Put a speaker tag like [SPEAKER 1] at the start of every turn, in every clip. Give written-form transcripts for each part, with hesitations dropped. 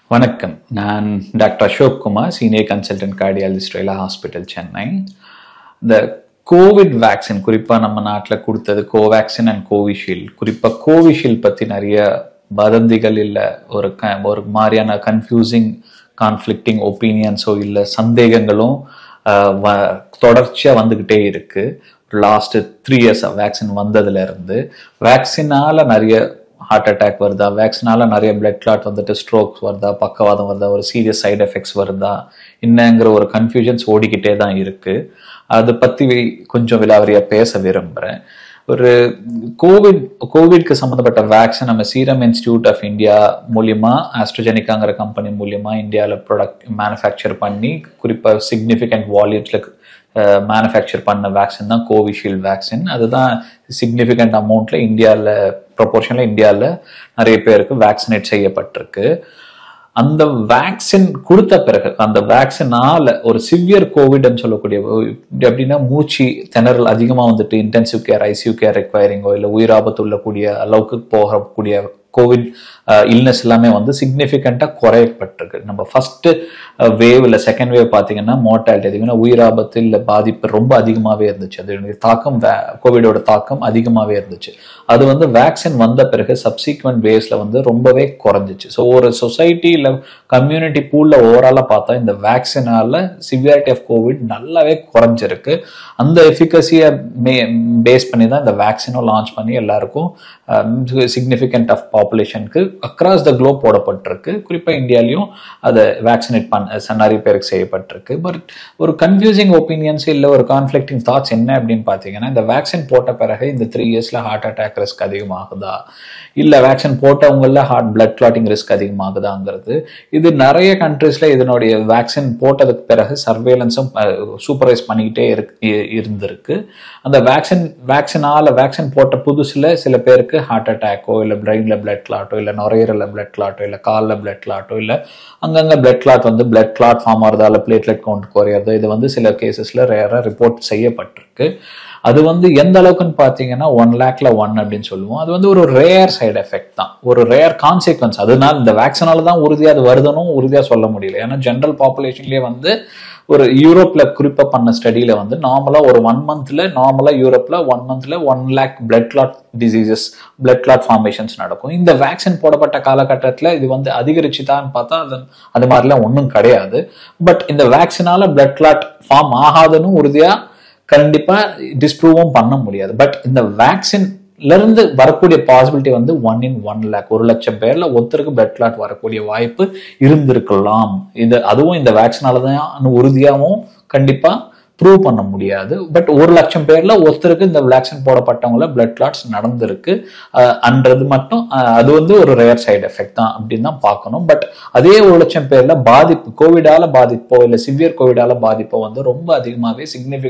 [SPEAKER 1] வணக்கம். நான் doctor Ashok Kumar, senior consultant cardiologist Rela hospital, Chennai. இந்த கோவிட் வேக்சின் குறிப்பாக நம்ம நாட்டில் கொடுத்தது கோவேக்சின் அண்ட் கோவிஷீல்டு. குறிப்பாக கோவிஷீல்டு பற்றி நிறைய வதந்திகள் இல்லை ஒரு மாதிரியான கன்ஃபியூசிங் கான்ஃப்ளிக்டிங் ஒப்பீனியன்ஸோ இல்லை சந்தேகங்களும் தொடர்ச்சியாக வந்துக்கிட்டே இருக்கு. லாஸ்ட் 3 years வேக்சின் வந்ததுல இருந்து வேக்சினால நிறைய ஹார்ட் அட்டாக் வருதா, வேக்சினால நிறைய பிளட் கிளாட் வந்துட்டு ஸ்ட்ரோக்ஸ் வருதா, பக்கவாதம் வருதா, ஒரு சீரியஸ் சைடு எஃபெக்ட்ஸ் வருதா என்னங்கிற ஒரு கன்ஃபியூஷன்ஸ் ஓடிக்கிட்டே தான் இருக்கு. அதை பத்தி கொஞ்சம் விலாவரியா பேச விரும்புறேன். ஒரு கோவிட்க்கு சம்மந்தப்பட்ட வேக்சின் நம்ம சீரம் இன்ஸ்டிடியூட் ஆஃப் இந்தியா மூலியமா ஆஸ்ட்ரோஜெனிக்காங்கிற கம்பெனி மூலியமா இந்தியாவில் ப்ராடக்ட் மேனுஃபேக்சர் பண்ணி குறிப்பாக சிக்னிஃபிகண்ட் வால்யூம்ஸ்ல மேனுஃபேக்சர் பண்ண வேக்சின் தான் கோவிஷீல்டு வேக்சின். அதுதான் சிக்னிஃபிகண்ட் அமௌண்ட்ல இந்தியாவில் ப்ரொபோர்ஷன்ல இந்தியாவில் நிறைய பேருக்கு வேக்சினேட் செய்யப்பட்டிருக்கு. அந்த வேக்சின் கொடுத்த பிறகு அந்த வேக்சினால ஒரு சிவியர் கோவிட்னு சொல்லக்கூடிய எப்படின்னா மூச்சு திணறல் அதிகமாக வந்துட்டு இன்டென்சிவ் கேர் ஐசியூ கேர் ரெக்வயரிங்கோ இல்லை உயிராபத்து உள்ளக்கூடிய அளவுக்கு போகக்கூடிய கோவிட் இல்னஸ் எல்லாமே வந்து சிக்னிஃபிகண்டாக குறையப்பட்டிருக்கு. நம்ம ஃபர்ஸ்ட் வேவ் இல்லை செகண்ட் வேவ் பார்த்தீங்கன்னா மோர்டாலிட்டி அதிகம்னா உயிராபத்து இல்லை பாதிப்பு ரொம்ப அதிகமாகவே இருந்துச்சு. அது தாக்கம் கோவிடோட தாக்கம் அதிகமாகவே இருந்துச்சு. அது வந்து வேக்சின் வந்த பிறகு சப்சீக்வெண்ட் வேவ்ஸ்ல வந்து ரொம்பவே குறைஞ்சிச்சு. ஸோ ஒரு சொசைட்டி இல்லை கம்யூனிட்டி பூல்ல ஓவராலாக பார்த்தா இந்த வேக்சினால சிவியாரிட்டி ஆஃப் கோவிட் நல்லாவே குறைஞ்சிருக்கு. அந்த எஃபிகசியை பேஸ் பண்ணி தான் இந்த வேக்சினும் லான்ச் பண்ணி எல்லாருக்கும் சிக்னிஃபிகண்ட் ஆஃப் பாப்புலேஷனுக்கு அக்ராஸ் த குளோப் போடப்பட்டிருக்கு. குறிப்பாக இந்தியாலையும் அதை வேக்சினேட் நிறைய பேருக்கு செய்யப்பட்டிருக்கு. பட் ஒரு கன்ஃபியூசிங் ஒப்பீனியன்ஸ் இல்லை ஒரு கான்ஃப்ளிக்டிங் தாட்ஸ் என்ன அப்படின்னு பார்த்தீங்கன்னா, இந்த வேக்சின் போட்ட பிறகு இந்த 3 years ஹார்ட் அட்டாக் ரிஸ்க் அதிகமாகுதா, இல்லை வேக்சின் போட்டவங்கள ஹார்ட் பிளட் கிளாட்டிங் ரிஸ்க் அதிகமாகுதாங்கிறது. இது நிறைய கண்ட்ரீஸ்ல இதனுடைய வேக்சின் போட்டதுக்கு பிறகு சர்வேலன்ஸும் சூப்பர்வைஸ் பண்ணிக்கிட்டே இருந்திருக்கு. அந்த வேக்சின் போட்ட புதுசுல சில பேருக்கு ஹார்ட் அட்டாக்கோ இல்லை பிரெயின்ல பிளட் கிளாட்டோ இல்லை நுரையீரல்ல பிளட் கிளாட்டோ இல்லை காலில் பிளட் கிளாட்டோ இல்லை அங்கங்க பிளட் கிளாட் வந்து பிளட் கிளாட் ஃபார்ம் ஆகிறதால பிளேட்லெட் கவுண்ட் குறையிறது, இது வந்து சில கேசஸ்ல ரேரா ரிப்போர்ட் செய்யப்பட்டிருக்கு. அது வந்து எந்த அளவுக்குன்னு பார்த்தீங்கன்னா 1 lakhல 1 அப்படின்னு சொல்லுவோம். அது வந்து ஒரு ரேர் சைடு எஃபெக்ட் தான், ஒரு ரேர் கான்சிக்வன்ஸ். அதனால இந்த வேக்சினால தான் உறுதியாக அது வருதுன்னு உறுதியாக சொல்ல முடியல. ஏன்னா ஜென்ரல் பாப்புலேஷன்லேயே வந்து ஒரு யூரோப்ல குறிப்பா பண்ண ஸ்டடியில வந்து நார்மலா ஒரு 1 monthல நார்மலா யூரோப்ல 1 monthல 1 lakh blood clot diseases blood clot formations நடக்கும். இந்த வேக்சின் போடப்பட்ட காலகட்டத்தில் இது வந்து அதிகரிச்சுதான்னு பார்த்தா அது மாதிரிலாம் ஒன்றும் கிடையாது. பட் இந்த வேக்சினால பிளட் கிளாட் ஃபார்ம் ஆகாதுன்னு உறுதியா கண்டிப்பா டிஸ்ப்ரூவும் பண்ண முடியாது. பட் இந்த வேக்சின்ல இருந்து வரக்கூடிய பாசிபிலிட்டி வந்து 1 in 1 lakh, 1 லட்சம் பேர்ல ஒருத்தருக்கு பிளட் கிளாட் வரக்கூடிய வாய்ப்பு இருந்திருக்கலாம். அதுவும் இந்த வேக்சினால தான் உறுதியாகவும் கண்டிப்பா ப்ரூவ் பண்ண முடியாது. பட் 1 லட்சம் பேர்ல ஒருத்தருக்கு இந்த வேக்சின் போடப்பட்டவங்கள பிளட் கிளாட்ஸ் நடந்திருக்கு அன்றது மட்டும் அது வந்து ஒரு ரேர் சைடு எஃபெக்ட் தான் அப்படின்னு தான் பார்க்கணும். பட் அதே 1 லட்சம் பேர்ல பாதிப்பு கோவிடால பாதிப்போ இல்லை சிவியர் கோவிடால பாதிப்போ வந்து ரொம்ப அதிகமாகவே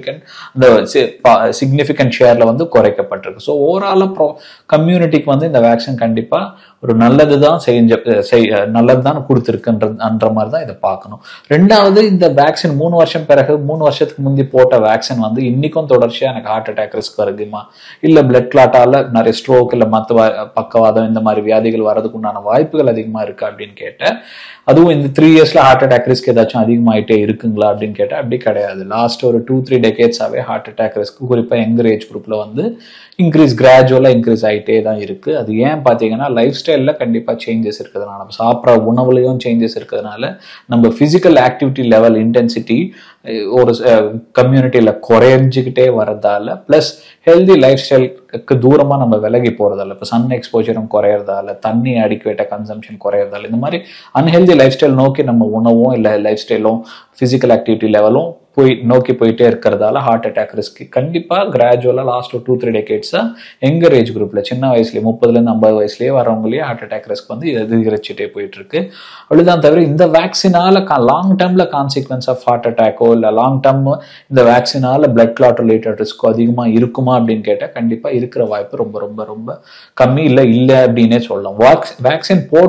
[SPEAKER 1] சிக்னிஃபிகண்ட் ஷேர்ல வந்து குறைக்கப்பட்டிருக்கு. ஸோ ஓவரால கம்யூனிட்டிக்கு வந்து இந்த வேக்சின் கண்டிப்பா ஒரு நல்லதுதான் நல்லதுதான் கொடுத்துருக்குன்ற மாதிரி தான் இதை பார்க்கணும். ரெண்டாவது, இந்த வேக்சின் 3 வருஷத்துக்கு முந்தி போட்ட வேக்சின் வந்து இன்னைக்கும் தொடர்ச்சியா எனக்கு ஹார்ட் அட்டாக் ரிஸ்க் வருதுமா, இல்ல பிளட் கிளாட்டால நிறைய ஸ்ட்ரோக் இல்ல மற்ற பக்கவாதம் இந்த மாதிரி வியாதிகள் வர்றதுக்கு உண்டான வாய்ப்புகள் அதிகமா இருக்கு அப்படின்னு கேட்டேன். அதுவும் இந்த 3 yearsல ஹார்ட் அட்டாக் ரிஸ்க் ஏதாச்சும் அதிகமாயிட்டே இருக்குங்களா அப்படின்னு கேட்டா அப்படி கிடையாது. லாஸ்ட் ஒரு 2-3 decades-ஆவே ஹார்ட் அட்டாக் ரிஸ்க் குறிப்பா யங்கர் ஏஜ் குரூப்ல வந்து கிராஜுவலா இன்க்ரீஸ் ஆகிட்டே தான் இருக்கு. அது ஏன் பார்த்தீங்கன்னா லைஃப் ஸ்டைல்ல கண்டிப்பா சேஞ்சஸ் இருக்கிறதுனால, நம்ம சாப்பிட்ற உணவுலையும் சேஞ்சஸ் இருக்கிறதுனால, நம்ம பிசிக்கல் ஆக்டிவிட்டி லெவல் இன்டென்சிட்டி ஒரு கம்யூனிட்டியில குறைஞ்சிக்கிட்டே வரதால, பிளஸ் ஹெல்தி லைஃப் ஸ்டைலுக்கு தூரமா நம்ம விலகி போறதால, இப்போ சன் எக்ஸ்போஜரும் குறையறதால, தண்ணி அடிக்குவேட்ட கன்சம்ஷன் குறையறதால, இந்த மாதிரி அன்ஹெல்தி லைஃப் ஸ்டைல் நோக்கி நம்ம உணவும் இல்லை லைஃப் ஸ்டைலும் பிசிக்கல் ஆக்டிவிட்டி லெவலும் நோக்கி போயிட்டே இருக்கிறதால ஹார்ட் அட்டாக் ரிஸ்க் கண்டிப்பா கிராஜுவலா லாஸ்ட் 2-3 decades-ஆ யங்கர் ஏஜ் குரூப்ல சின்ன வயசுலயே 30லேருந்து 50 வயசுலயே வரவங்களே ஹார்ட் அட்டாக் ரிஸ்க் வந்து அதிகரிச்சுட்டே போயிட்டு இருக்கு. அப்படிதான் தவிர இந்த வேக்சினால லாங் டேர்ம்ல கான்சிக்வன்ஸ் ஆஃப் ஹார்ட் அட்டாக்கோ இல்ல லாங் டேர்ம் இந்த வேக்சினால பிளட் கிளாட் ரிலேட்டட் ரிஸ்கோ அதிகமா இருக்குமா அப்படின்னு கேட்டா கண்டிப்பா இருக்கிற வாய்ப்பு ரொம்ப ரொம்ப ரொம்ப கம்மி, இல்லை அப்படின்னே சொல்லலாம். வேக்சின் போட்ட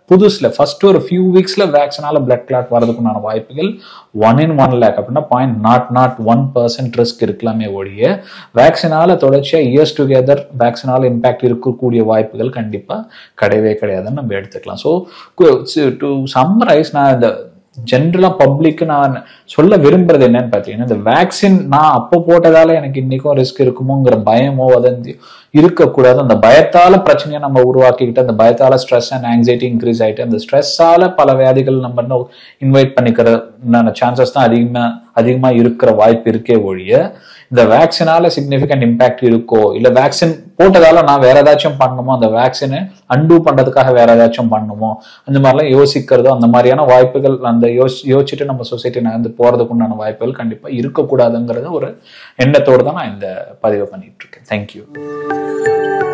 [SPEAKER 1] புதுசுல ஃபர்ஸ்ட் ஒரு ஃபியூ வீக்ஸ்ல வேக்சினால பிளட் கிளாட் வரதுக்குண்டான வாய்ப்புகள் 1 in 1 lakh அப்படின்னா 0.001% ரிஸ்க் இருக்கலாமே ஒழிய வேக்சினால தொடர்ச்சியா இயர்ஸ் டுகெதர் வேக்சினால இம்பாக்ட் இருக்கக்கூடிய வாய்ப்புகள் கண்டிப்பா கிடையவே கிடையாதுன்னு நம்ம எடுத்துக்கலாம். ஸோ டு சம்மரைஸ், நான் இந்த ஜென்ரலா பப்ளிக்கு நான் சொல்ல விரும்புறது என்னன்னு பாத்தீங்கன்னா, இந்த வேக்சின் நான் அப்போ போட்டதால எனக்கு இன்னைக்கும் ரிஸ்க் இருக்குமோங்கிற பயமோ வதந்தி இருக்கக்கூடாது. அந்த பயத்தால பிரச்சனையை நம்ம உருவாக்கிக்கிட்டு, அந்த பயத்தால ஸ்ட்ரெஸ் அண்ட் ஆங்ஸைட்டி இன்க்ரீஸ் ஆயிட்டு, அந்த ஸ்ட்ரெஸ்ஸால பல வியாதிகள் நம்ம இன்வைட் பண்ணிக்கிற சான்சஸ் தான் அதிகமா இருக்கிற வாய்ப்பு இருக்கே ஒழிய, இந்த வேக்சினால சிக்னிபிகண்ட் இம்பாக்ட் இருக்கோ இல்ல வேக்சின் போட்டதால நான் வேற ஏதாச்சும் பண்ணணுமோ, அந்த வேக்சினை அன்டூ பண்றதுக்காக வேற ஏதாச்சும் பண்ணணுமோ, அந்த மாதிரிலாம் யோசிக்கிறதோ, அந்த மாதிரியான வாய்ப்புகள் அந்த யோசிச்சுட்டு நம்ம சொசைட்டி நகர்ந்து போறதுக்கு உண்டான வாய்ப்புகள் கண்டிப்பா இருக்கக்கூடாதுங்கிறத ஒரு எண்ணத்தோடு தான் நான் இந்த பதிவை பண்ணிட்டு இருக்கேன். தேங்க்யூ.